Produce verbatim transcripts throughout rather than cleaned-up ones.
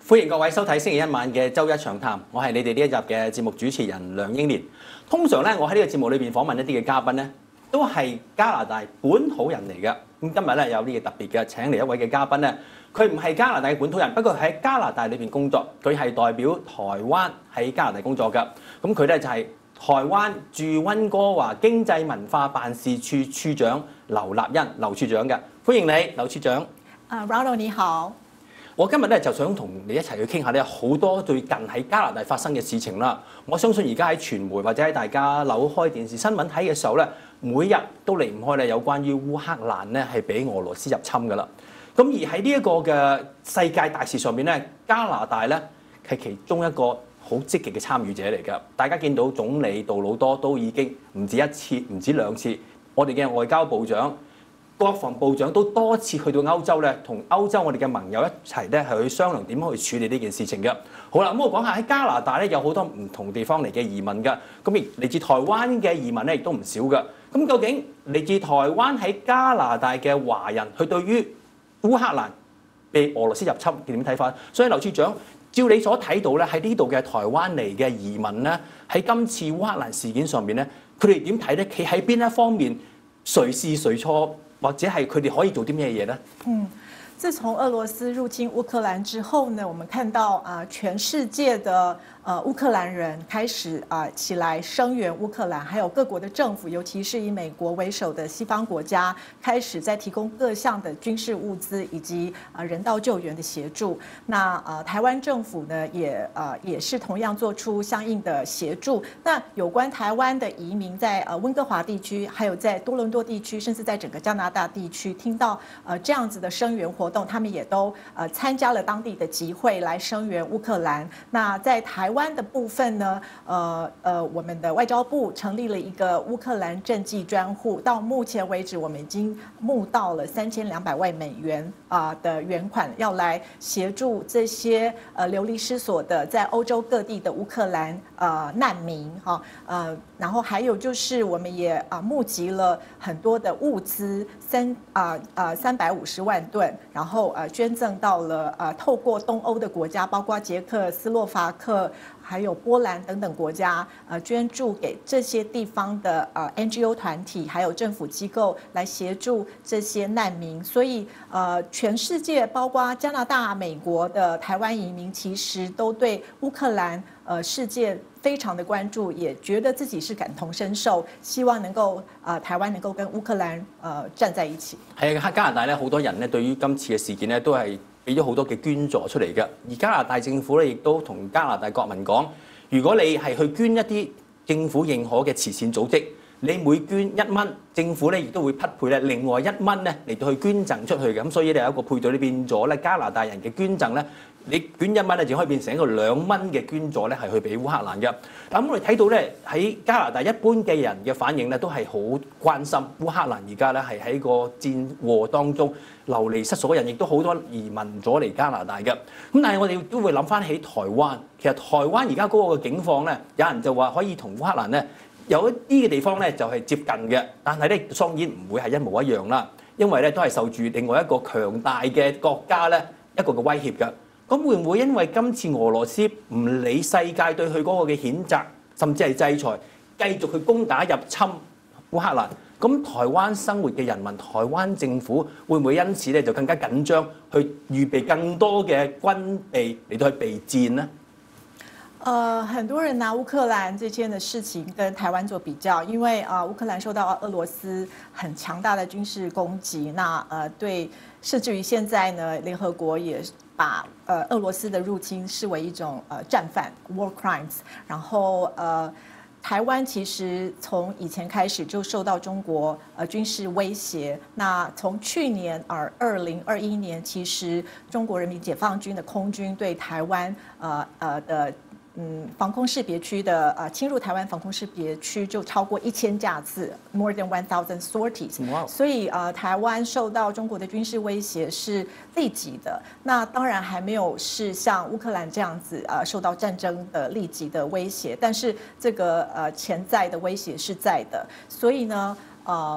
歡迎各位收睇星期一晚嘅周一長談，我係你哋呢一集嘅節目主持人梁英年。通常咧，我喺呢個節目裏邊訪問一啲嘅嘉賓咧，都係加拿大本土人嚟嘅。咁今日咧有呢個特別嘅請嚟一位嘅嘉賓咧，佢唔係加拿大嘅本土人，不過喺加拿大裏邊工作，佢係代表台灣喺加拿大工作㗎。咁佢咧就係台灣駐溫哥華經濟文化辦事處處長劉立欣，劉處長嘅，歡迎你，劉處長。 啊 ，Ronald 你好。 我今日咧就想同你一齊去傾下咧好多最近喺加拿大發生嘅事情啦。我相信而家喺傳媒或者喺大家扭開電視新聞睇嘅時候咧，每日都離唔開咧有關於烏克蘭咧係俾俄羅斯入侵㗎啦。咁而喺呢一個嘅世界大事上面咧，加拿大咧係其中一個好積極嘅參與者嚟㗎。大家見到總理杜魯多都已經唔止一次、唔止兩次，我哋嘅外交部長、國防部長都多次去到歐洲咧，同歐洲我哋嘅盟友一齊咧係去商量點樣去處理呢件事情嘅。好啦，咁我講下喺加拿大咧有好多唔同地方嚟嘅移民㗎，咁亦嚟自台灣嘅移民咧亦都唔少㗎。咁究竟嚟自台灣喺加拿大嘅華人，佢對於烏克蘭被俄羅斯入侵點睇法？所以劉處長，照你所睇到咧喺呢度嘅台灣嚟嘅移民咧，喺今次烏克蘭事件上面咧，佢哋點睇咧？企喺邊一方面？誰是誰錯？或者係佢哋可以做啲咩嘢呢？ 嗯，自從俄羅斯入侵烏克蘭之後呢，我們看到啊、呃，全世界的呃烏克蘭人開始啊、呃、起來聲援烏克蘭，還有各國的政府，尤其是以美國為首的西方國家，開始在提供各項的軍事物資以及啊、呃、人道救援的協助。那呃台灣政府呢，也呃也是同樣做出相應的協助。那有關台灣的移民在呃溫哥華地區，還有在多倫多地區，甚至在整個加拿大地區，聽到呃這樣子的聲援活動，他們也都呃參加了當地的集會來聲援烏克蘭。那在台灣的部分呢，呃呃，我們的外交部成立了一個烏克蘭賑濟專戶，到目前為止，我們已經募到了三千兩百萬美元啊的援款，要來協助這些呃流離失所的在歐洲各地的烏克蘭呃難民哈，呃，然後還有就是我們也啊募集了很多的物資，三啊啊三百五十萬噸，然後呃捐贈到了呃透過東歐的國家，包括捷克斯洛伐克，還有波蘭等等國家，呃，捐助給這些地方的呃 N G O 團體，還有政府機構來協助這些難民。所以，呃，全世界包括加拿大、美國的台灣移民，其實都對烏克蘭呃事件非常的關注，也覺得自己是感同身受，希望能夠呃台灣能夠跟烏克蘭呃站在一起。係啊， 加拿大咧好多人咧對於今次嘅事件咧都係俾咗好多嘅捐助出嚟嘅，而加拿大政府咧亦都同加拿大國民講，如果你係去捐一啲政府認可嘅慈善組織，你每捐一蚊，政府咧亦都會匹配咧另外一蚊咧嚟到去捐贈出去嘅，咁所以你有一個配對，你變咗咧加拿大人嘅捐贈咧，你捐一蚊咧就可以變成一個兩蚊嘅捐助咧係去俾烏克蘭嘅。咁我哋睇到咧喺加拿大一般嘅人嘅反應咧都係好關心烏克蘭而家咧係喺個戰禍當中流離失所嘅人，亦都好多移民咗嚟加拿大嘅。咁但係我哋都會諗翻起台灣，其實台灣而家嗰個嘅境況咧，有人就話可以同烏克蘭咧有一啲嘅地方咧就係接近嘅，但係咧當然唔會係一模一樣啦，因為咧都係受住另外一個強大嘅國家咧一個嘅威脅嘅。咁會唔會因為今次俄羅斯唔理世界對佢嗰個嘅譴責，甚至係制裁，繼續去攻打入侵烏克蘭？咁台灣生活嘅人民，台灣政府會唔會因此咧就更加緊張，去預備更多嘅軍備嚟到去備戰呢？ 呃，很多人拿烏克蘭這件的事情跟台灣做比較，因為啊、呃，烏克蘭受到俄羅斯很強大的軍事攻擊，那呃對，甚至於現在呢，聯合國也把呃俄羅斯的入侵視為一種呃戰犯 （war crimes），然後呃。台灣其實從以前開始就受到中國呃軍事威脅。那從去年而二零二一年，其實中國人民解放軍的空軍對台灣呃呃的嗯防空識別區的呃侵入台灣防空識別區就超過一千架次 ，more than one thousand sorties。Wow. 所以呃台灣受到中國的軍事威脅是立即的。那當然還沒有是像烏克蘭這樣子呃受到戰爭的立即的威脅，但是這個呃潛在的威脅是在的。所以呢，呃。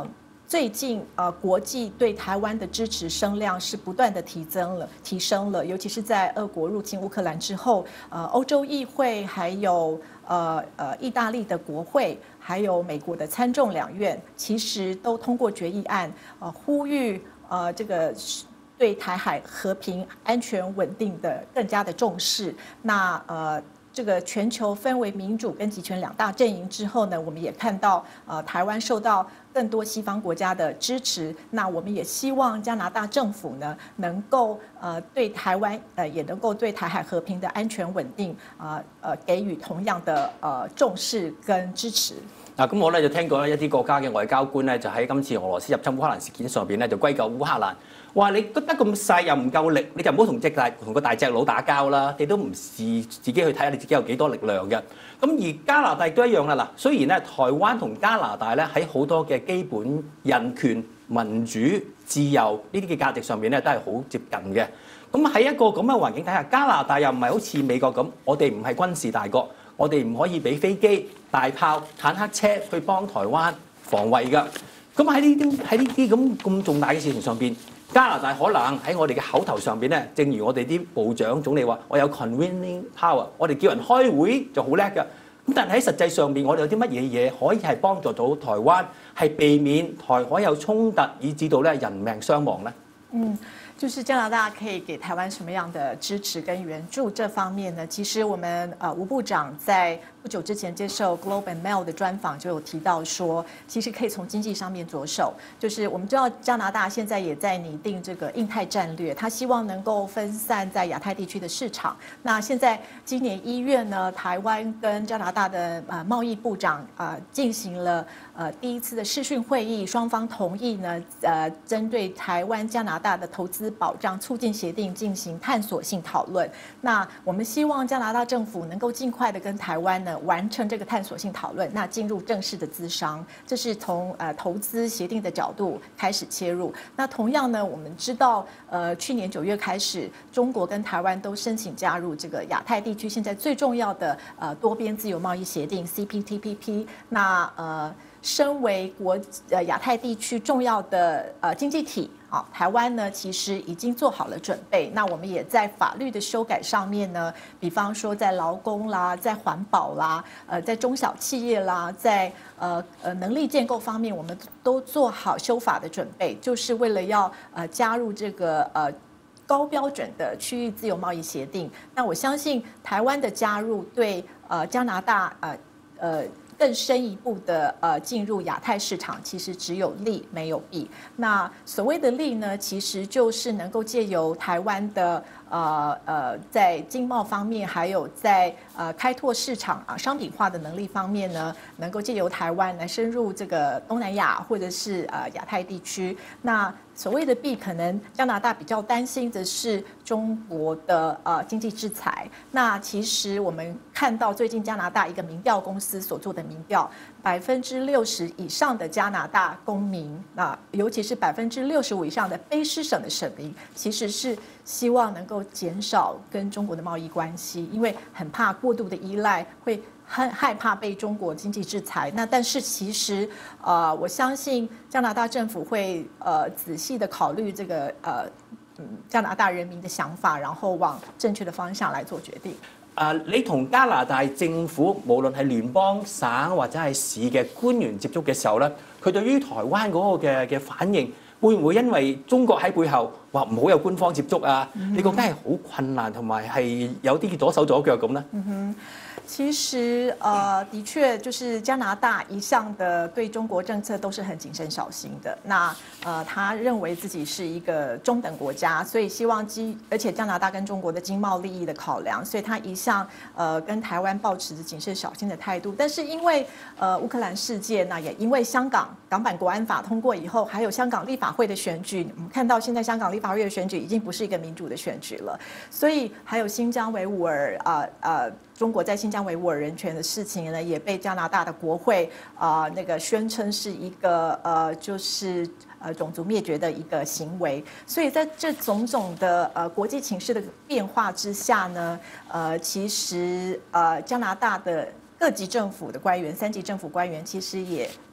最近呃国际对台湾的支持声量是不断的提增了，提升了，尤其是在俄国入侵乌克兰之后，呃，欧洲议会还有呃呃意大利的国会，还有美国的参众两院，其实都通过决议案，呃，呼吁呃这个。对台海和平、安全、稳定的更加的重视。那呃，这个全球分为民主跟集权两大阵营之后呢，我们也看到呃，台湾受到更多西方国家的支持。那我们也希望加拿大政府呢，能够呃对台湾呃也能够对台海和平的安全稳定啊 呃, 呃给予同樣嘅呃重視跟支持。 嗱，咁我咧就聽過咧一啲國家嘅外交官咧，就喺今次俄羅斯入侵烏克蘭事件上邊咧，就歸咎烏克蘭，話你覺得咁細又唔夠力，你就唔好同隻大同個大隻佬打交啦，你都唔試自己去睇下你自己有幾多力量嘅。咁而加拿大亦都一樣啦，嗱，雖然咧台灣同加拿大咧喺好多嘅基本人權、民主、自由呢啲嘅價值上面咧都係好接近嘅。咁喺一個咁嘅環境底下，加拿大又唔係好似美國咁，我哋唔係軍事大國。我哋唔可以俾飛機、大炮、坦克車去幫台灣防衛㗎。咁喺呢啲喺呢啲咁咁重大嘅事情上邊，加拿大可能喺我哋嘅口頭上邊咧，正如我哋啲部長總理話，我有 convening power， 我哋叫人開會就好叻㗎。咁但係喺實際上邊，我哋有啲乜嘢嘢可以係幫助到台灣，係避免台海有衝突，以致到咧人命傷亡咧？ 嗯。就是加拿大可以给台湾什么样的支持跟援助这方面呢？其实我们呃吴部长在不久之前接受 Globe and Mail 的专访就有提到说，其实可以从经济上面着手。就是我们知道加拿大现在也在拟定这个印太战略，他希望能够分散在亚太地区的市场。那现在今年一月呢，台湾跟加拿大的呃贸易部长啊、呃、进行了呃第一次的视讯会议，双方同意呢呃针对台湾加拿大的投资保障促进协定进行探索性讨论。那我们希望加拿大政府能够尽快的跟台湾呢完成这个探索性讨论，那进入正式的咨商，这是从呃投资协定的角度开始切入。那同样呢，我们知道呃去年九月开始，中国跟台湾都申请加入这个亚太地区现在最重要的呃多边自由贸易协定 C P T P P。那呃身为国呃亚太地区重要的呃经济体。好，台湾呢其实已经做好了准备。那我们也在法律的修改上面呢，比方说在劳工啦，在环保啦，呃，在中小企业啦，在呃呃能力建构方面，我们都做好修法的准备，就是为了要呃加入这个呃高标准的区域自由贸易协定。那我相信台湾的加入对呃加拿大呃呃。更深一步的呃进入亚太市场，其实只有利没有弊。那所谓的利呢，其实就是能够借由台湾的呃呃在经贸方面，还有在呃开拓市场啊商品化的能力方面呢，能够借由台湾来深入这个东南亚或者是呃亚太地区。那所谓的弊，可能加拿大比较担心的是中国的呃经济制裁。那其实我们看到最近加拿大一个民调公司所做的民调，百分之六十以上的加拿大公民，那尤其是百分之六十五以上的卑诗省的省民，其实是希望能够减少跟中国的贸易关系，因为很怕过度的依赖会。很害怕被中国经济制裁，那但是其实，呃，我相信加拿大政府會呃仔細的考慮這個呃嗯加拿大人民的想法，然後往正確的方向來做決定。 啊，你同加拿大政府無論係聯邦、省或者係市嘅官員接觸嘅時候咧，佢對於台灣嗰個嘅嘅反應，會唔會因為中國喺背後話唔好有官方接觸啊？嗯、你覺得係好困難，同埋係有啲左手左腳咁呢？ 嗯哼。其实，呃，的确，就是加拿大一向的对中国政策都是很谨慎小心的。那，呃，他认为自己是一个中等国家，所以希望基，而且加拿大跟中国的经贸利益的考量，所以他一向呃跟台湾抱持着谨慎小心的态度。但是因为呃乌克兰事件，那也因为香港港版国安法通过以后，还有香港立法会的选举，我们看到现在香港立法会的选举已经不是一个民主的选举了，所以还有新疆维吾尔啊呃。呃中国在新疆维吾尔人权的事情呢，也被加拿大的国会啊、呃、那个宣称是一个呃就是呃种族灭绝的一个行为。所以在这种种的呃国际情势的变化之下呢，呃其实呃加拿大的各级政府的官员、三级政府官员其实也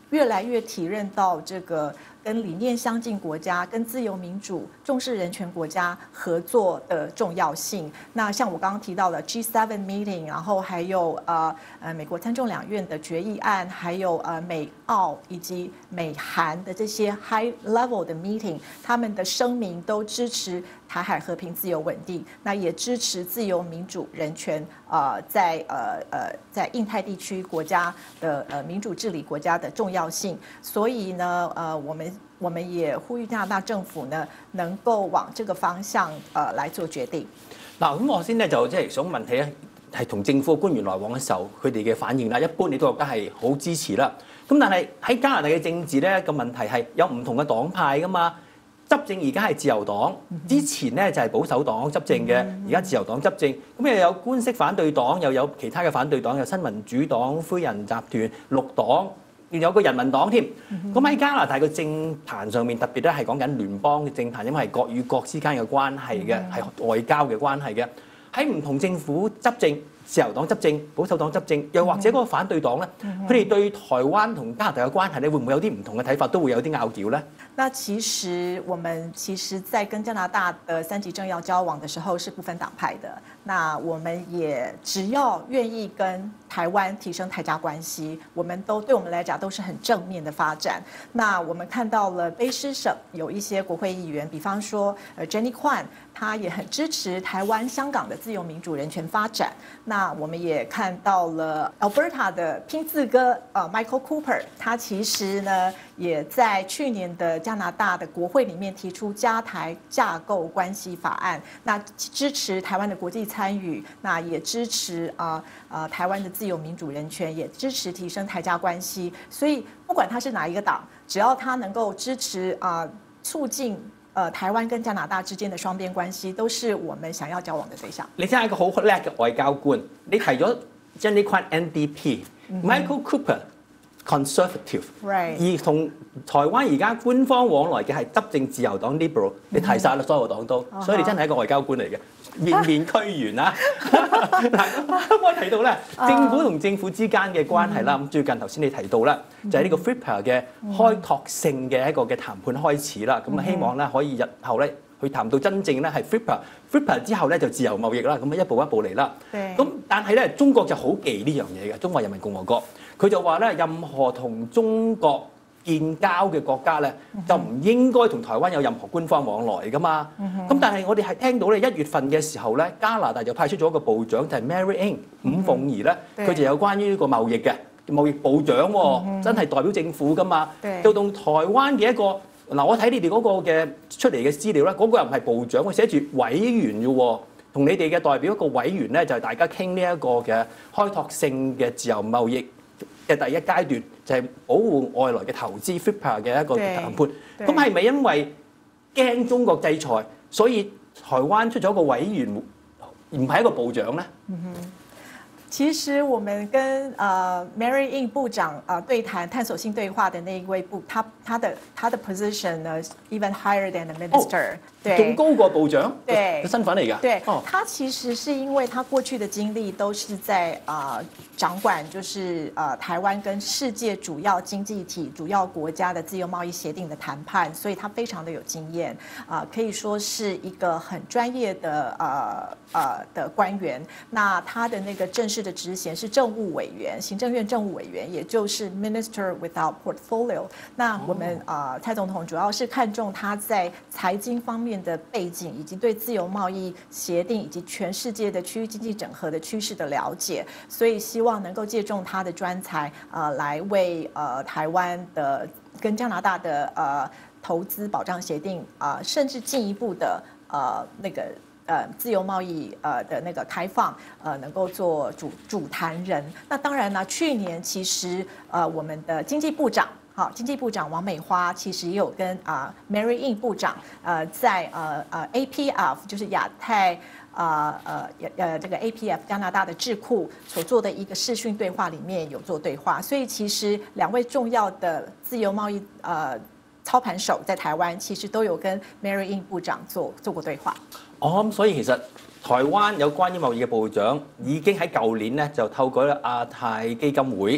越来越體認到這個跟理念相近國家、跟自由民主、重視人權國家合作的重要性。那像我剛剛提到的 G 七 meeting， 然後還有呃呃美國參眾兩院的決議案，還有呃美澳以及美韓的這些 high level 的 meeting， 他們的聲明都支持台海和平、自由、穩定，那也支持自由、民主、人權，呃，在呃呃在印太地區國家的呃民主治理國家的重要性。所以呢，呃，我們我們也呼籲加拿大政府呢，能夠往這個方向呃來做決定。 嗱，咁我先咧就即係想問起咧，係同政府官員來往嘅時候，佢哋嘅反應啦，一般你都覺得係好支持啦。咁但係喺加拿大嘅政治咧個問題係有唔同嘅黨派噶嘛。執政而家係自由黨，之前咧就係保守黨執政嘅，而家自由黨執政，咁又有官式反對黨，又有其他嘅反對黨，有新民主黨、灰人集團、綠黨，仲有個人民黨添。咁喺加拿大嘅政壇上面，特別咧係講緊聯邦嘅政壇，因為係國與國之間嘅關係嘅，係外交嘅關係嘅。喺唔同政府執政，自由黨執政、保守黨執政，又或者嗰個反對黨咧，佢哋對台灣同加拿大嘅關係咧，會唔會有啲唔同嘅睇法，都會有啲拗撬咧？ 那其實我們其實在跟加拿大的三級政要交往的時候是不分黨派的。那我們也只要願意跟台灣提升台加關係，我們都對我們來講都是很正面的發展。那我們看到了卑詩省有一些國會議員，比方說呃 Jenny Kwan， 他也很支持台灣、香港的自由民主人權發展。那我們也看到了 Alberta 的拼字哥呃 Michael Cooper， 他其實呢也在去年的加拿大的國會裡面提出加台架構關係法案，那支持台灣的國際參與，那也支持啊啊、呃、台灣的自由民主人權，也支持提升台加關係。所以不管他是哪一個黨，只要他能夠支持啊、呃、促進呃台灣跟加拿大之間的雙邊關係，都是我們想要交往的對象。 你真係一個好叻嘅外交官，你提咗 Jenny Kwan N D P、Michael Cooper。Conservative， right. 而同台灣而家官方往來嘅係執政自由黨 Liberal， 你提晒啦，所有黨都， uh-huh. 所以你真係一個外交官嚟嘅，面面俱圓啊！嗱，咁我提到咧，政府同政府之間嘅關係啦，咁最近頭先你提到啦，就係呢個 F I P A 嘅開拓性嘅一個嘅談判開始啦，咁啊希望咧可以日後咧去談到真正咧係 F I P A，F I P A 之後咧就自由貿易啦，咁啊一步一步嚟啦。咁但係咧中國就好忌呢樣嘢嘅，中華人民共和國。佢就話咧，任何同中國建交嘅國家咧，就唔應該同台灣有任何官方往來噶嘛。咁、嗯、但係我哋係聽到咧，一月份嘅時候咧，加拿大就派出咗一個部長，就係、是、Mary Ng 伍鳳儀咧，佢就有關於呢個貿易嘅貿易部長喎、哦嗯，真係代表政府噶嘛。就同台灣嘅一個嗱，我睇你哋嗰個嘅出嚟嘅資料咧，嗰、那個又唔係部長，佢寫住委員嘅喎。同你哋嘅代表一個委員咧，就係、是、大家傾呢一個嘅開拓性嘅自由貿易嘅第一階段，就係、是、保護外來嘅投資 F I P A 嘅一個談判。咁係咪因為驚中國制裁，所以台灣出咗個委員，唔係一個部長咧？嗯其實我們跟呃 Mary Ng 部長呃對談探索性對話的那一位部，他他的他的 position 呢 even higher than the minister，、哦、對， 仲高過部長， 對， 身份嚟㗎。 對、 哦， 他其實是因為他過去的經歷都是在啊、呃、掌管就是呃台灣跟世界主要經濟體、主要國家的自由貿易協定的談判，所以他非常的有經驗啊、呃，可以說是一個很專業的呃呃的官員。那他的那個正式的職銜是政務委員，行政院政務委員，也就是 Minister without Portfolio。那我們啊、呃、蔡總統主要是看重他在財經方面的背景，以及對自由貿易協定以及全世界的區域經濟整合的趨勢的了解，所以希望能夠借重他的專才，呃，來為呃台灣的跟加拿大的呃投資保障協定啊、呃，甚至進一步的呃那個。呃，自由貿易呃的那個開放，呃，能夠做主主談人。那當然呢，去年其實呃我們的經濟部長，好，經濟部長王美花其實也有跟啊、呃、Mary Ng 部長，呃，在呃呃 A P F 就是亞太啊呃呃這個 A P F 加拿大的智庫所做的一個視訊對話裡面有做對話，所以其實兩位重要的自由貿易呃操盤手在台灣，其實都有跟 Mary Ng 部長做做過對話。 哦，咁所以其實台灣有關於貿易嘅部長已經喺舊年咧就透過亞太基金會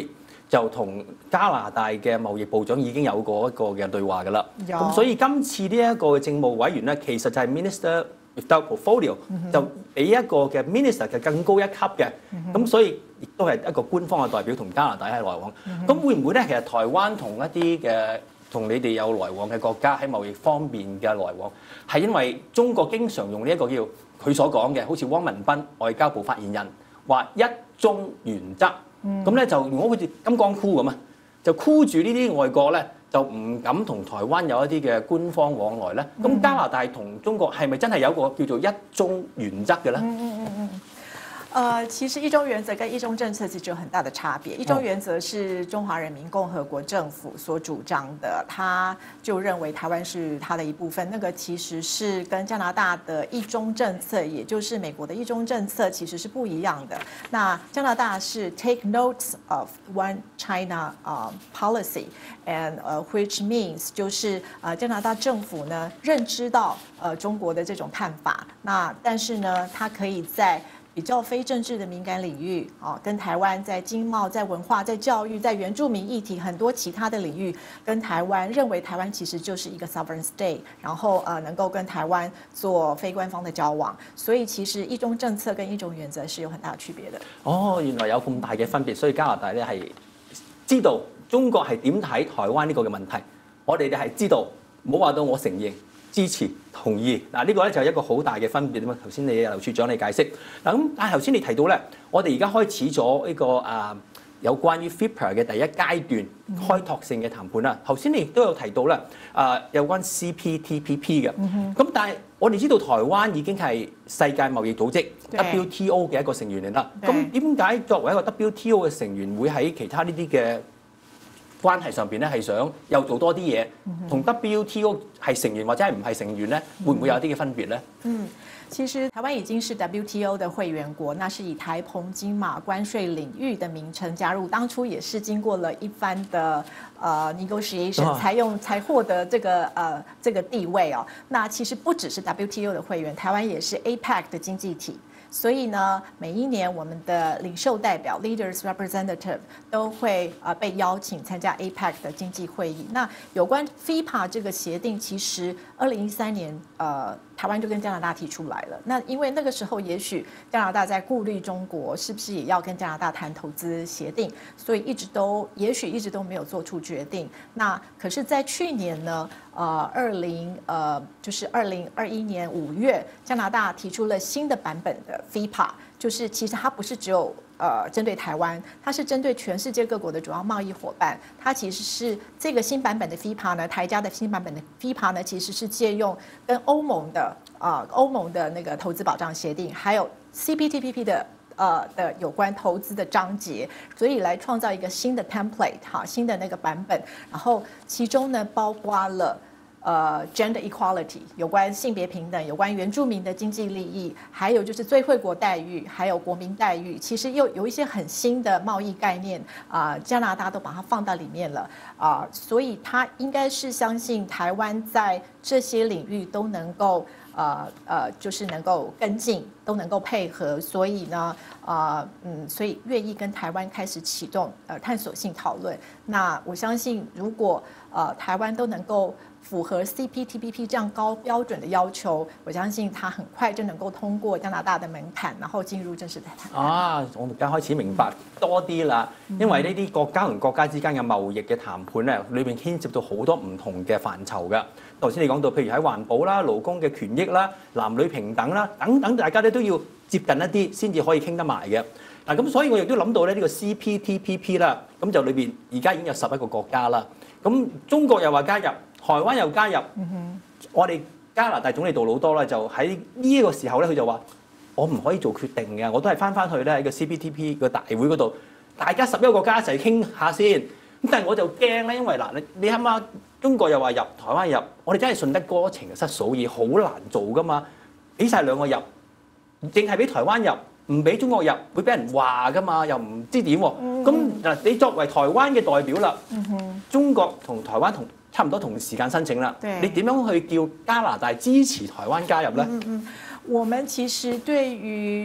就同加拿大嘅貿易部長已經有過一個嘅對話㗎啦。 有咁所以今次呢一個嘅政務委員咧，其實就係 Minister without portfolio，、嗯、就比一個嘅 Minister 嘅更高一級嘅。咁、嗯、所以亦都係一個官方嘅代表同加拿大喺來往。咁、嗯、會唔會咧？其實台灣同一啲嘅同你哋有來往嘅國家喺貿易方面嘅來往，係因為中國經常用呢一個叫佢所講嘅，好似汪文斌外交部發言人話一中原則。咁咧、嗯、就如果好似金剛箍咁啊，就箍住呢啲外國咧，就唔敢同台灣有一啲嘅官方往來咧。咁、嗯、加拿大同中國係咪真係有一個叫做一中原則嘅咧？ 嗯嗯嗯嗯。呃，其實一中原則跟一中政策其實有很大的差別。一中原則是中華人民共和國政府所主張的，他就認為台灣是他的一部分。那個其實是跟加拿大的一中政策，也就是美國的一中政策，其實是不一樣的。那加拿大是 take notes of One China 啊、uh, policy，and 呃、uh, which means 就是呃加拿大政府呢認知到呃中國的這種看法，那但是呢，它可以在比較非政治的敏感領域，啊，跟台灣在經貿、在文化、在教育、在原住民議題很多其他的領域，跟台灣認為台灣其實就是一個 sovereign state，然後呃能夠跟台灣做非官方的交往，所以其實一中政策跟一中原則是有很大區別的。哦， 原來有咁大嘅分別，所以加拿大咧係知道中國係點睇台灣呢個嘅問題，我哋哋係知道，唔好話到我承認。支持同意嗱，呢個咧就係一個好大嘅分別啊嘛。頭先你劉處長你解釋嗱，咁但係頭先你提到咧，我哋而家開始咗呢個啊有關於 F I P A 嘅第一階段開拓性嘅談判啦。頭先你亦都有提到咧啊有關 C P T P P 嘅，咁、嗯、但係我哋知道台灣已經係世界貿易組織 W T O 嘅一個成員嚟啦。咁點解作為一個 W T O 嘅成員會喺其他呢啲嘅關係上邊咧係想又做多啲嘢，同 W T O 係成員或者係唔係成員咧，會唔會有啲嘅分別咧？ 嗯，其實台灣已經是 W T O 的會員國，那是以台澎金馬關稅領域的名稱加入，當初也是經過了一番的呃 negotiation 才用才獲得這個呃這個地位哦。那其實不只是 W T O 的會員，台灣也是 A P E C 的經濟體。所以呢，每一年我們的領袖代表 （leaders representative） 都會呃被邀請參加 A P E C 的經濟會議。那有關 F I P A 這個協定，其實二零一三年呃台灣就跟加拿大提出來了。那因為那個時候，也許加拿大在顧慮中國是不是也要跟加拿大談投資協定，所以一直都也許一直都沒有做出決定。那可是，在去年呢，呃，二零呃就是二零二一年五月，加拿大提出了新的版本的 F I P A， 就是其實它不是只有呃針對台灣，它是針對全世界各國的主要貿易夥伴。它其實是這個新版本的 F I P A 呢，台加的新版本的 F I P A 呢，其實是借用跟歐盟的啊、呃、歐盟的那個投資保障協定，還有 C P T P P 的。呃的有關投資的章節，所以來創造一個新的 template 哈，新的那個版本，然後其中呢包括了呃 gender equality 有關性別平等，有關原住民的經濟利益，還有就是最惠國待遇，還有國民待遇，其實又有一些很新的貿易概念啊、呃，加拿大都把它放到裡面了啊、呃，所以他應該是相信台灣在這些領域都能夠。呃呃，就是能夠跟進，都能夠配合，所以呢，呃嗯，所以願意跟台灣開始啟動呃探索性討論。那我相信，如果呃台灣都能夠符合 C P T P P 這樣高標準的要求，我相信它很快就能夠通過加拿大的門檻，然後進入正式的談判。啊，我而家開始明白多啲啦，因為呢啲國家同國家之間嘅貿易嘅談判咧，裏邊牽涉到好多唔同嘅範疇㗎。頭先你講到，譬如喺環保啦、勞工嘅權益啦、男女平等啦等等，大家咧都要接近一啲先至可以傾得埋嘅。嗱，咁所以我亦都諗到咧呢個 C P T P P 啦，咁就裏邊而家已經有十一個國家啦。咁中國又話加入，台灣又加入，嗯、哼我哋加拿大總理杜魯多咧就喺呢一個時候咧，佢就話：我唔可以做決定嘅，我都係翻翻去咧喺個 C P T P P 個大會嗰度，大家十一個國家一齊傾下先。咁但係我就驚咧，因為嗱，你你諗下，中國又話入，台灣入，我哋真係順得哥情失嫂意，好難做噶嘛。俾晒兩個入，淨係俾台灣入，唔俾中國入，會俾人話噶嘛，又唔知點喎。咁嗱，你作為台灣嘅代表啦，嗯、哼中國同台灣同差唔多同時間申請啦，對你點樣去叫加拿大支持台灣加入咧？嗯嗯， 我們其實對於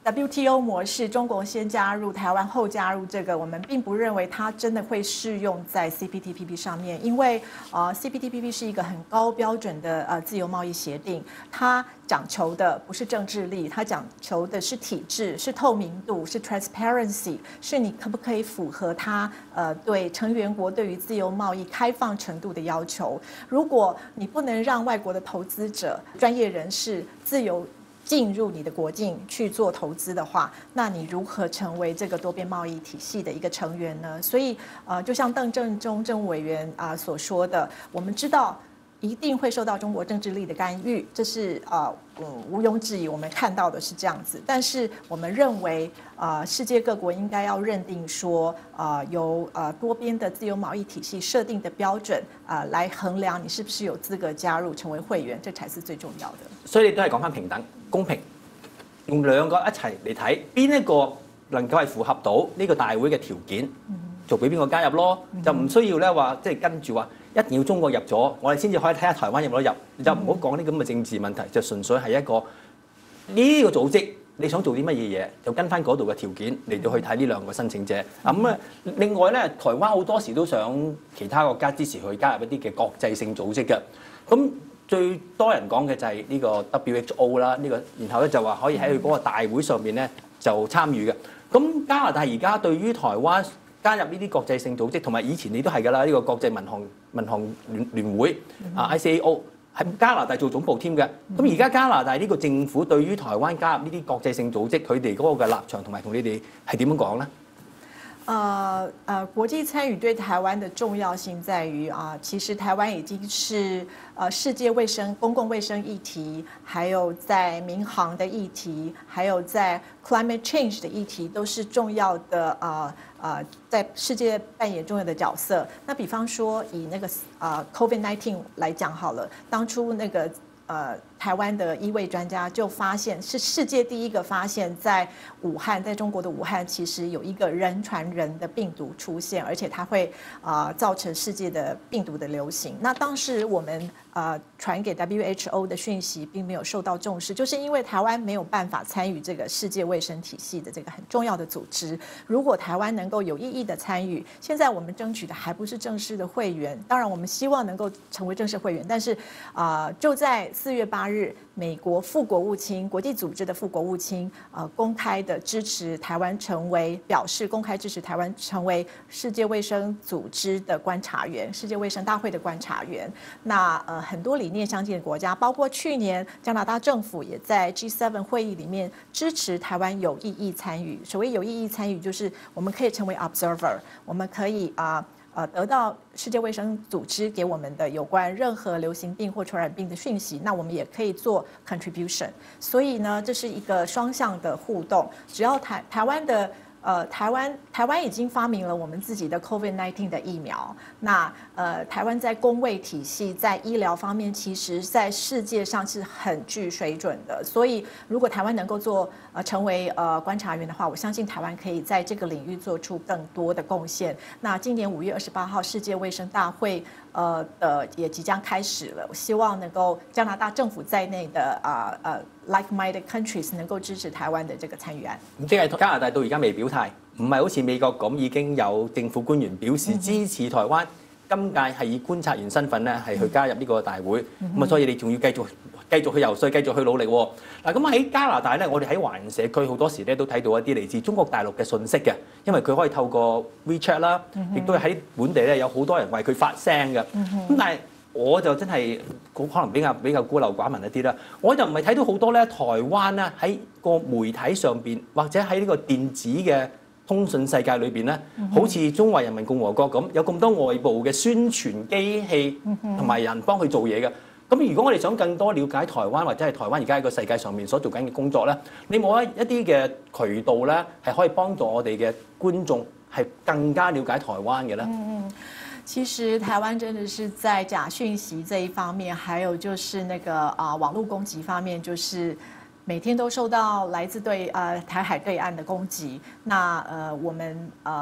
W T O 模式，中国先加入，台湾后加入，这个我们并不认为它真的会适用在 C P T P P 上面，因为呃 C P T P P 是一个很高标准的呃自由贸易协定，它讲求的不是政治力，它讲求的是体制，是透明度，是 transparency， 是你可不可以符合它呃对成员国对于自由贸易开放程度的要求。如果你不能让外国的投资者、专业人士自由进入你的国境去做投资的话，那你如何成为这个多边贸易体系的一个成员呢？所以，呃，就像邓正中政务委员啊、呃、所说的，我们知道一定会受到中国政治力的干预，这是呃嗯毋庸置疑，我们看到的是这样子。但是我们认为，呃，世界各国应该要认定说，呃，由呃多边的自由贸易体系设定的标准啊、呃，来衡量你是不是有资格加入成为會員，這才是最重要的。 所以你都係講翻平等、公平，用兩個一齊嚟睇，邊一個能夠係符合到呢個大會嘅條件，就俾邊個加入咯，就唔需要咧話即係跟住話一定要中國入咗，我哋先至可以睇下台灣有冇得入，你就唔好講啲咁嘅政治問題，就純粹係一個呢、這個組織你想做啲乜嘢嘢，就跟翻嗰度嘅條件嚟到去睇呢兩個申請者。咁啊，另外咧，台灣好多時都想其他國家支持佢加入一啲嘅國際性組織嘅，咁。最多人講嘅就係呢個 W H O 啦，呢個然後咧就話可以喺佢嗰個大會上面咧就參與嘅。咁加拿大而家對於台灣加入呢啲國際性組織，同埋以前你都係㗎啦，呢個國際民航民航聯聯會啊 I C A O 喺加拿大做總部添嘅。咁而家加拿大呢個政府對於台灣加入呢啲國際性組織，佢哋嗰個嘅立場同埋同你哋係點樣講咧？ 呃呃，国际参与对台湾的重要性在于啊，其实台湾已经是呃世界卫生、公共卫生议题，还有在民航的议题，还有在 climate change 的议题，都是重要的呃呃，在世界扮演重要的角色。那比方说以那个呃 COVID 十九 来讲好了，当初那个。呃，台湾的医卫专家就发现，是世界第一个发现，在武汉，在中国的武汉，其实有一个人传人的病毒出现，而且它会啊、呃、造成世界的病毒的流行。那当时我们呃传给 W H O 的讯息并没有受到重视，就是因为台湾没有办法参与这个世界卫生体系的这个很重要的组织。如果台湾能够有意义的参与，现在我们争取的还不是正式的会员，当然我们希望能够成为正式会员，但是啊、呃、就在四月八日，美国副国务卿、国际组织的副国务卿，呃，公开的支持台湾成为，表示公开支持台湾成为世界卫生组织的观察员，世界卫生大会的观察员。那呃，很多理念相近的国家，包括去年加拿大政府也在 G 七 会议里面支持台湾有意义参与。所谓有意义参与，就是我们可以成为 observer， 我们可以啊。呃呃，得到世界卫生组织给我们的有关任何流行病或传染病的讯息，那我们也可以做 contribution。所以呢，这是一个双向的互动。只要台台湾的呃台湾台湾已经发明了我们自己的 COVID 十九 的疫苗，那呃台湾在公卫体系在医疗方面，其实在世界上是很具水准的。所以如果台湾能够做呃成为呃观察员的话，我相信台湾可以在这个领域做出更多的贡献。那今年五月二十八号世界卫生大会呃的也即将開始了，我希望能夠加拿大政府在內的啊呃 like-minded countries 能夠支持台灣的這個參與案。 咁即係加拿大到而家未表態，唔係好似美國咁已經有政府官員表示支持台灣，今屆係以觀察員身份咧係去加入呢個大會，咁啊所以你仲要繼續繼續去游說，繼續去努力喎。嗱咁喺加拿大咧，我哋喺華人社區好多時咧都睇到一啲嚟自中國大陸嘅信息嘅，因為佢可以透過 WeChat 啦，亦都喺本地咧有好多人為佢發聲嘅。咁但係我就真係可能比較比較孤陋寡聞一啲啦，我就唔係睇到好多咧台灣咧喺個媒體上邊或者喺呢個電子嘅通訊世界裏邊咧，好似中華人民共和國咁，有咁多外部嘅宣傳機器同埋人幫佢做嘢嘅。咁如果我哋想更多了解台灣或者係台灣而家喺個世界上面所做緊嘅工作咧，你冇一一啲嘅渠道咧係可以幫助我哋嘅觀眾係更加了解台灣嘅咧？ 嗯其实台湾真的是在假讯息这一方面，还有就是那个啊、呃、网络攻击方面，就是每天都受到来自对呃台海对岸的攻击。那呃我们呃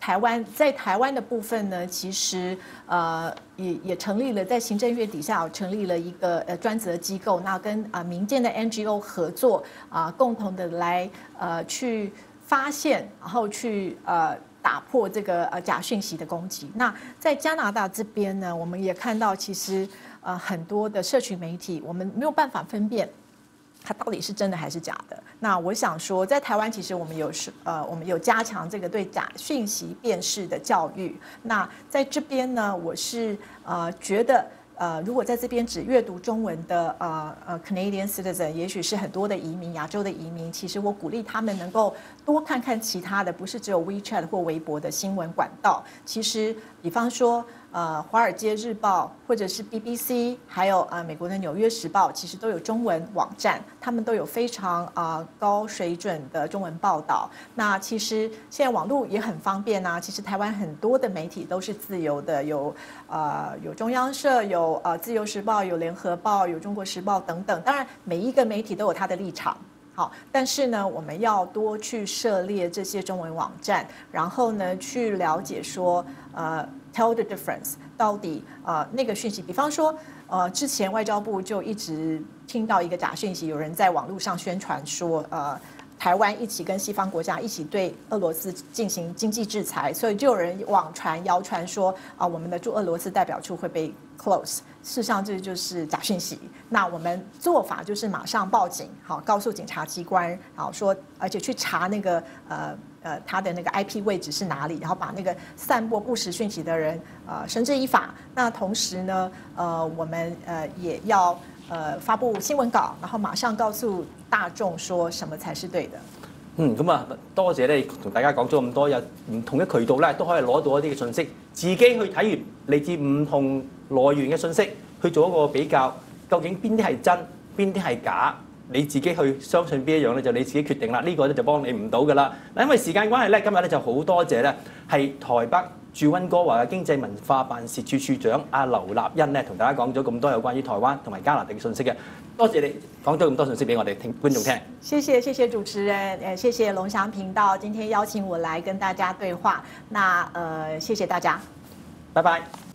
台湾在台湾的部分呢，其实呃也也成立了，在行政院底下有成立了一个呃专责机构，那跟啊、呃、民间的 N G O 合作啊、呃，共同的来呃去发现，然后去呃。打破这个呃假讯息的攻击。那在加拿大这边呢，我们也看到，其实呃很多的社群媒体，我们没有办法分辨它到底是真的还是假的。那我想说，在台湾其实我们有呃我们有加强这个对假讯息辨识的教育。那在这边呢，我是呃觉得。呃，如果在这边只阅读中文的呃呃 Canadian citizen， 也许是很多的移民，亚洲的移民，其实我鼓励他们能够多看看其他的，不是只有 WeChat 或微博的新闻管道。其实，比方说。呃，《华尔街日报》或者是 B B C， 还有呃美国的《纽约时报》，其实都有中文网站，他们都有非常啊、呃、高水准的中文报道。那其实现在网络也很方便啊，其实台湾很多的媒体都是自由的，有呃有中央社，有呃自由时报，有联合报，有中国时报等等。当然，每一个媒体都有它的立场。好，但是呢，我们要多去涉猎这些中文网站，然后呢，去了解说，呃 ，tell the difference， 到底呃那个讯息，比方说，呃，之前外交部就一直听到一个假讯息，有人在网络上宣传说，呃。台湾一起跟西方国家一起对俄罗斯进行经济制裁，所以就有人网传谣传说啊，我们的驻俄罗斯代表处会被 close。事实上，这就是假讯息。那我们做法就是马上报警，好，告诉警察机关，好说，而且去查那个呃呃他的那个 I P 位置是哪里，然后把那个散播不实讯息的人呃绳之以法。那同时呢，呃，我们呃也要。呃，發布新聞稿，然後馬上告訴大眾說什麼才是對的。 嗯，咁啊，多謝你同大家講咗咁多，有唔同嘅渠道咧，都可以攞到一啲嘅信息，自己去睇完嚟自唔同來源嘅信息，去做一個比較，究竟邊啲係真，邊啲係假，你自己去相信邊一樣咧，就你自己決定啦。呢、這個咧就幫你唔到噶啦。嗱，因為時間關係咧，今日咧就好多謝咧，係台北駐溫哥華嘅經濟文化辦事處處長阿劉立欣咧，同大家講咗咁多有關於台灣同埋加拿大嘅信息嘅。多謝你講咗咁多信息俾我哋聽觀眾聽。 謝謝謝謝主持人，誒謝謝龍祥頻道今天邀請我來跟大家對話。那呃謝謝大家， 拜拜。